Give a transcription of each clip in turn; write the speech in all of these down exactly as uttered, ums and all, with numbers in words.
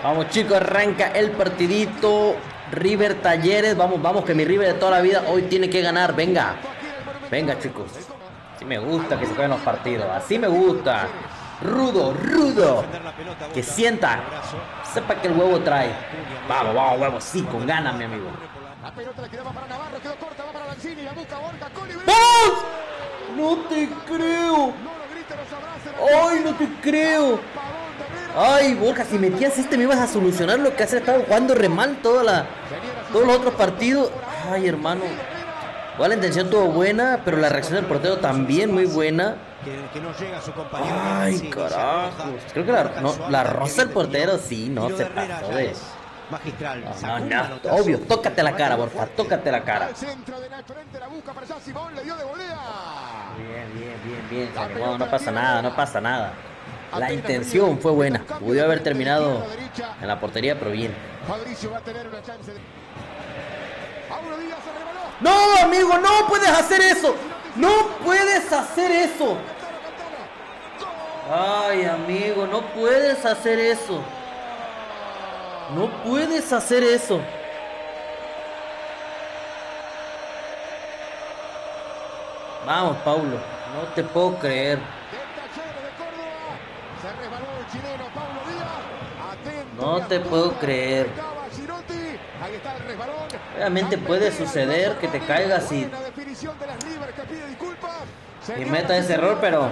Vamos, chicos, arranca el partidito. River Talleres, vamos, vamos, que mi River de toda la vida hoy tiene que ganar. Venga, venga, chicos. Así me gusta que se jueguen los partidos, así me gusta. Rudo, rudo. Que sienta, sepa que el huevo trae. Vamos, vamos, huevo, sí, con ganas, mi amigo. La pelota le quedaba para Navarro, quedó corta, va para Lanzini, la busca Borja, Coli. ¡Vamos! No te creo. ¡Ay, no te creo! Ay, Borja, si metías este me ibas a solucionar lo que has estado jugando re mal toda la, todos los otros partidos. Ay, hermano. Igual la intención estuvo buena, pero la reacción del portero también muy buena. Ay, carajo. Creo que la, no, la roza el portero, sí, no se pasó de... No, no, no, obvio, tócate la cara, Borja, tócate la cara. Bien, bien, bien, bien, no, no pasa nada, no pasa nada. La intención fue buena, pudo haber terminado en la portería, pero bien. No, amigo, no puedes hacer eso. No puedes hacer eso. Ay, amigo, no puedes hacer eso. No puedes hacer eso. Vamos, Paulo. No te puedo creer. No te puedo creer. Obviamente puede suceder que te caigas y, y metas ese error, pero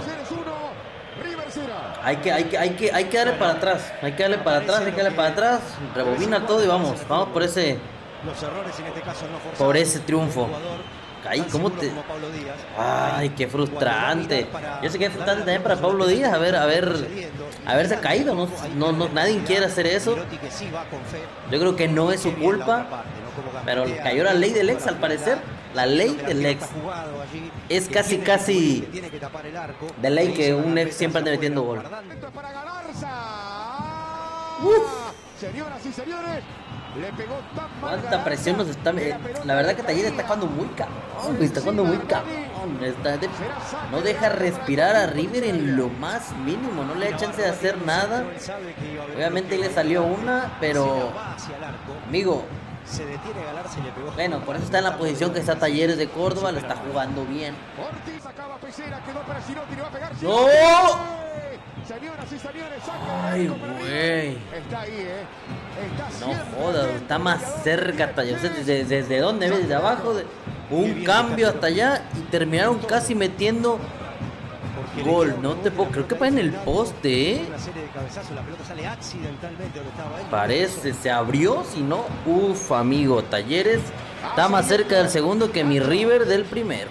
hay que, hay que, hay que, hay que darle para atrás. Hay que darle para atrás, hay que darle para atrás. Rebobina todo y vamos. Vamos por ese, por ese triunfo. Ay, ¿cómo te...? Ay, qué frustrante. Yo sé que es frustrante también para Pablo Díaz haber, haber, haberse caído. No, no, no, nadie quiere hacer eso. Yo creo que no es su culpa, pero cayó la ley del ex al parecer. La ley del ex. Es casi, casi de ley que un ex siempre ande metiendo gol. Uf. Señoras y señores, le pegó tan mal. Cuánta presión nos está... Eh, la verdad que Talleres está jugando muy cabrón. Está jugando muy cabrón. Está de, no deja respirar a River en lo más mínimo. No le da chance de hacer nada. Obviamente le salió una, pero... Amigo... Bueno, por eso está en la posición que está Talleres de Córdoba. Lo está jugando bien. ¡No! Ay, güey. No jodas, está más cerca Talleres. ¿Desde, desde dónde ves? Desde abajo. De, un cambio hasta allá y terminaron casi metiendo gol. No te puedo, creo que fue en el poste, ¿eh? Parece, se abrió, si no, uff, amigo, Talleres está más cerca del segundo que mi River del primero.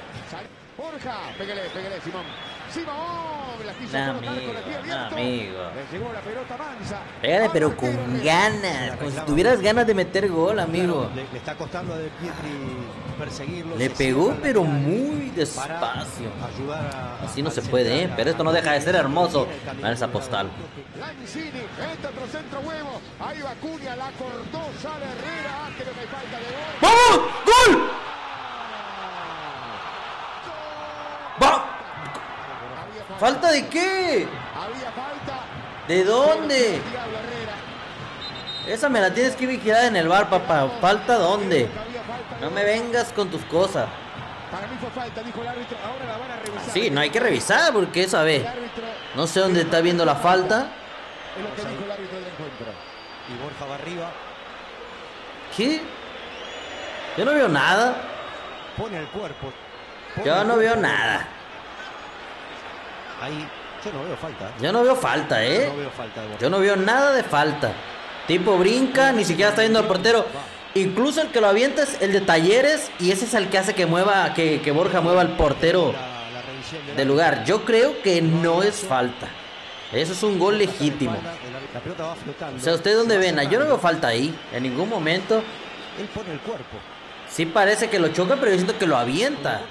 Nah, amigo, nah, amigo. Pégale, pero con ganas, como si tuvieras ganas de meter gol, amigo. Le, le está costando a De Pietri perseguirlo. Le pegó, pero muy despacio. Así no se puede, ¿eh? Pero esto no deja de ser hermoso. Para esa postal. ¡Vamos! ¡Gol! ¡Va! ¿Falta de qué? ¿De dónde? Esa me la tienes que vigilar en el bar, papá. ¿Falta dónde? No me vengas con tus cosas. Sí, no hay que revisar porque esa vez. No sé dónde está viendo la falta. Y Borja va arriba. ¿Qué? Yo no veo nada. Pone el cuerpo. Yo no veo nada. Ahí, yo no veo falta. Yo no veo falta, ¿eh? Yo no veo falta de Borja. Yo no veo nada de falta. Tipo brinca, ni siquiera está viendo al portero. Incluso el que lo avienta es el de Talleres. Y ese es el que hace que mueva, que, que Borja mueva al portero del lugar. Yo creo que no es falta. Eso es un gol legítimo. O sea, ¿ustedes dónde ven? Yo no veo falta ahí. En ningún momento. Él pone el cuerpo. Sí parece que lo choca, pero yo siento que lo avienta.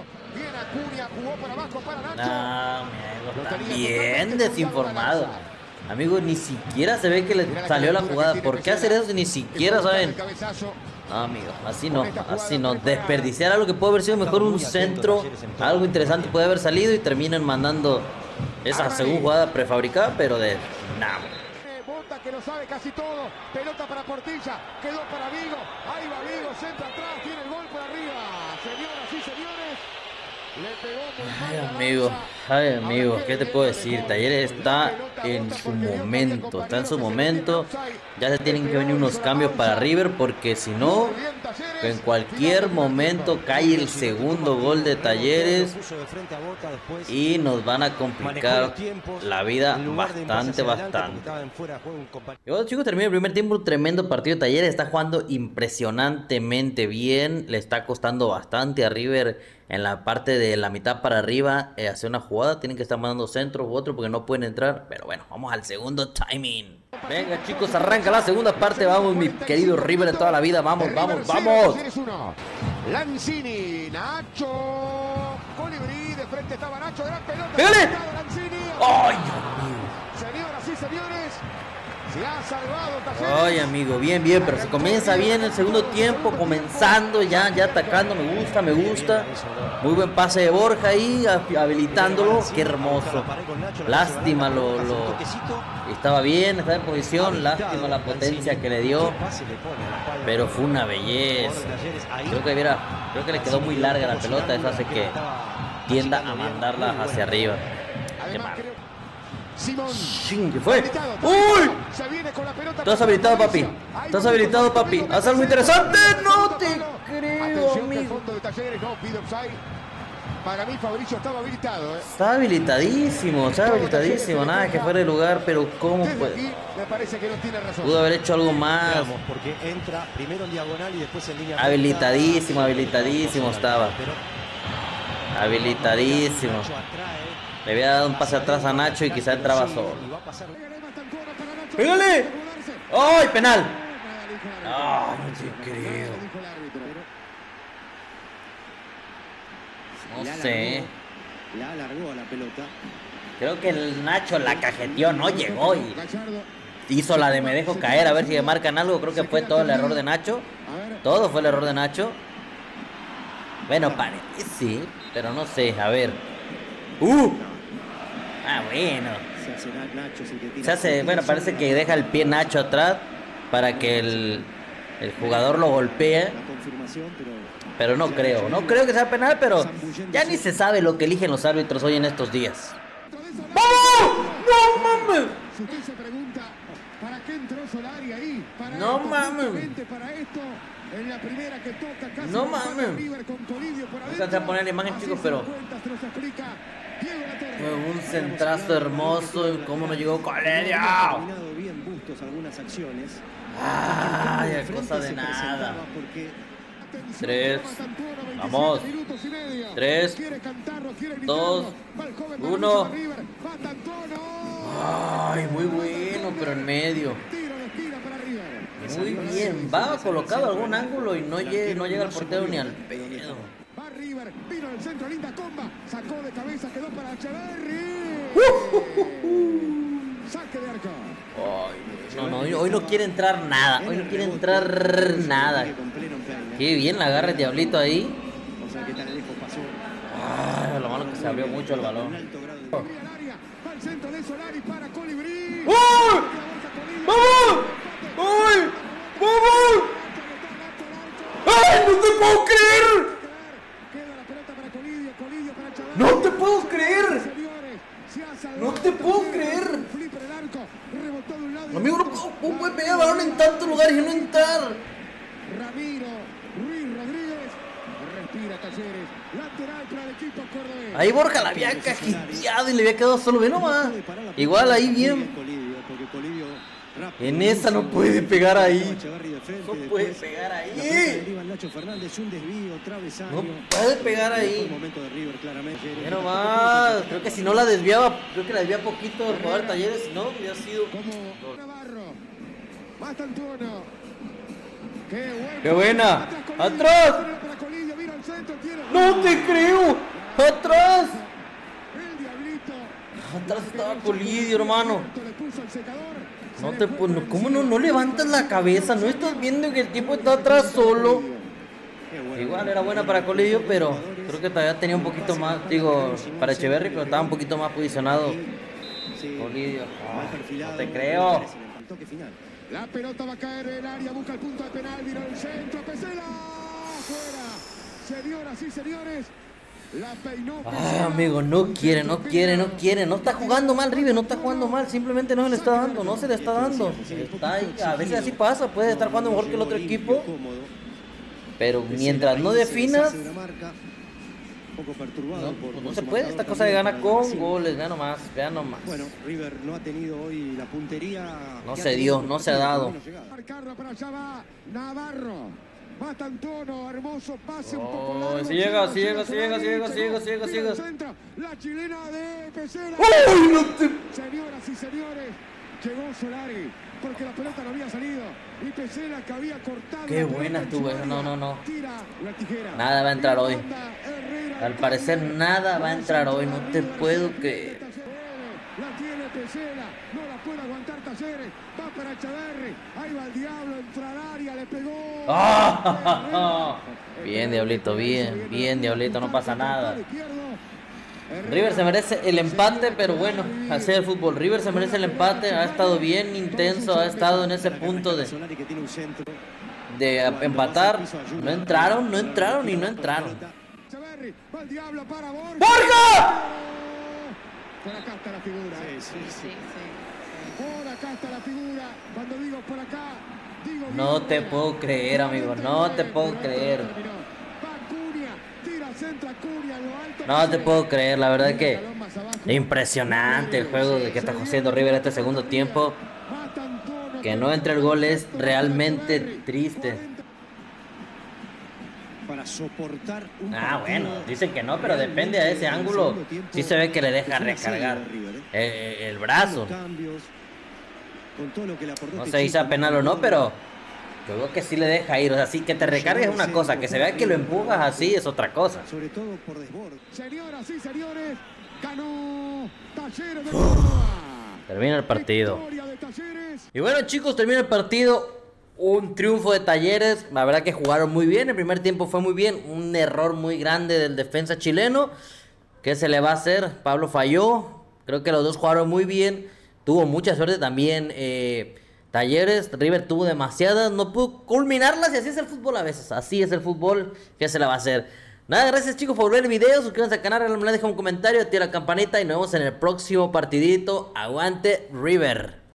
No, amigo, está bien desinformado. Amigo, ni siquiera se ve que le salió la jugada. ¿Por qué hacer eso si ni siquiera saben? No, amigo, así no, así no. Desperdiciar algo que puede haber sido mejor un centro. Algo interesante puede haber salido y terminan mandando esa segunda jugada prefabricada, pero de nada. que lo sabe casi todo. Pelota para Portilla, quedó para Vigo. Ahí va Vigo, centro atrás, tiene el gol por arriba. Señoras y señores, le pegó muy mal. Ay, la amigo, lanza. ay, amigo, ¿qué te puedo decir? Talleres está en su momento, está en su momento. Ya se tienen que venir unos cambios para River, porque si no, en cualquier momento cae el segundo gol de Talleres y nos van a complicar la vida bastante, bastante. Y bueno, chicos, termina el primer tiempo, un tremendo partido de Talleres. Está jugando impresionantemente bien, le está costando bastante a River en la parte de la mitad para arriba eh, hacer una jugada. Tienen que estar mandando centros u otro porque no pueden entrar. Pero bueno, vamos al segundo timing. Venga, chicos, arranca la segunda parte. Vamos, mi querido River de toda la vida. Vamos, vamos, vamos. Lanzini, Nacho, Colibrí, de frente estaba Nacho, gran pelota. ¡Pégale! ¡Ay, Señoras y señores, se ha salvado Talleres! Ay, amigo, bien, bien, pero se comienza bien el segundo tiempo, comenzando ya, ya atacando, me gusta, me gusta. Muy buen pase de Borja ahí, habilitándolo, qué hermoso. Lástima, lo, lo estaba bien, estaba en posición, lástima la potencia que le dio, pero fue una belleza. Creo que, mira, creo que le quedó muy larga la pelota, eso hace que tienda a mandarla hacia arriba. Qué mal. ¿Qué fue? ¡Uy! Estás habilitado, papi. Estás habilitado, papi. Haz algo interesante. No te creo, amigo. Para mí, Fabricio estaba habilitado. Está habilitadísimo, está habilitadísimo. Nada que fuera de lugar, pero ¿cómo puede? Me parece que no tiene razón. Pudo haber hecho algo más. Porque entra primero en diagonal y después en línea. Habilitadísimo, habilitadísimo estaba. Habilitadísimo. Le había dado un pase atrás a Nacho y quizá entraba solo. ¡Pégale! ¡Ay, penal! ¡Ay, no te creo! No sé. La alargó la pelota. Creo que el Nacho la cajeteó, no llegó y hizo la de me dejo caer a ver si me marcan algo. Creo que fue todo el error de Nacho. Todo fue el error de Nacho. Bueno, parece, sí, pero no sé, a ver. ¡Uh! Ah, bueno. Se hace, bueno, parece que deja el pie Nacho atrás para que el, el jugador lo golpee. Pero no creo, no creo que sea penal, pero ya ni se sabe lo que eligen los árbitros hoy en estos días. ¡Vamos! ¡No mames! No mames. No mames. No alcancé a poner la imagen, chicos, pero un centrazo hermoso. ¿Cómo no llegó Coledio? Ay, cosa de nada. Tres, vamos. Tres, dos, uno. Ay, muy bueno, pero en medio. Muy bien, va colocado a algún ángulo y no llega, no llega al portero ni al pedo. Va River, vino al centro, linda comba, sacó de cabeza, quedó para Echeverri. Saque de arco. Ay, no, no, hoy, hoy no quiere entrar nada, hoy no quiere entrar nada. Qué bien la agarra el diablito ahí. Ay, lo malo que se abrió mucho el balón. Va al centro de Solari para Colibrí. ¡Uy! ¡Vamos! ¡Uy! ¡Vamos! ¡Ay, no te puedo creer! ¡No te puedo creer! ¡No te puedo creer! Amigo, no puedo, ¿cómo puede pegar el balón en tantos lugares y no entrar? Ramiro Ruiz Rodríguez respira Talleres, lateral para el equipo cordobés. Ahí Borja la había cajeteado y le había quedado solo, ve nomás. Igual ahí bien. En esa no puede pegar ahí. No puede pegar ahí. No puede pegar ahí. Pero más. Creo que si no la desviaba, creo que la desviaba poquito el jugador de Talleres, si no, hubiera sido. Como Navarro. Basta Antuono. ¡Qué buena! ¡Atrás! ¡No te creo! ¡Atrás! Atrás estaba Colidio, hermano. No te no, ¿cómo no, no levantas la cabeza? ¿No estás viendo que el tipo está atrás solo? Igual era buena para Colidio, pero creo que todavía tenía un poquito más, digo, para Echeverri, pero estaba un poquito más posicionado Colidio. Oh, no te creo. toque final. La pelota va a caer en el área, busca el punto de penal, vino el centro, Pesela, fuera. Señoras y señores, la peinó Pesela. Ay, amigo, no quiere, no quiere, no quiere. No está jugando mal, River, no está jugando mal. Simplemente no se le está dando, no se le está dando. Está ahí, a veces así pasa, puede estar jugando mejor que el otro equipo. Pero mientras no definas, poco perturbado no, por, pues por no se su puede. marcador, Esta cosa de gana con sí. goles, vean nomás, vean nomás. Bueno, River no ha tenido hoy la puntería. No que se ha dio, tenido no se ha dado. Marcarla para allá va Navarro. Va Tantono, hermoso pase un Oh, poco largo. si llega, si llega, si llega, si llega, si llega, si llega, si llega. Centro, la chilena de Pesela. ¡Uy, no te... Señoras y señores, llegó Solari porque la pelota no había salido y Pesela que había cortado. Qué buena estuvo esa, no, no, no. Tira la tijera. Nada va a entrar hoy. Al parecer nada va a entrar hoy, no te puedo creer. La tiene Pesela, no la puede aguantar Talleres, va para Echeverri, ahí va el diablo, entra al área, le pegó. ¡Oh! Bien, Diablito, bien, bien, Diablito, no pasa nada. River se merece el empate, pero bueno, así es el fútbol. River se merece el empate, ha estado bien intenso, ha estado en ese punto de, de empatar. No entraron, no entraron y no entraron. ¡Borja! Por acá está la figura. Sí, sí, sí. Por acá está la figura. Cuando digo por acá, digo. No te puedo creer, amigo, no te puedo creer. No te puedo creer, la verdad que impresionante el juego de que está haciendo River este segundo tiempo. Que no entre el gol es realmente triste. Para soportar un Ah, bueno, dicen que no, pero depende de ese ángulo. Sí se ve que le deja recargar el, el brazo. No sé si sea penal o no, pero yo creo que sí le deja ir. O sea, sí que te recargues es una cosa, que se vea que lo empujas así es otra cosa. Sobre todo por desborde. Señoras y señores, ganó Talleres de Córdoba. Termina el partido. Y bueno, chicos, termina el partido. Un triunfo de Talleres. La verdad que jugaron muy bien. El primer tiempo fue muy bien. Un error muy grande del defensa chileno. ¿Qué se le va a hacer? Pablo falló. Creo que los dos jugaron muy bien. Tuvo mucha suerte también eh, Talleres. River tuvo demasiadas. No pudo culminarlas y así es el fútbol a veces. Así es el fútbol. ¿Qué se le va a hacer? Nada, gracias chicos por ver el video. Suscríbanse al canal, dejen un comentario, activen la campanita y nos vemos en el próximo partidito. Aguante River.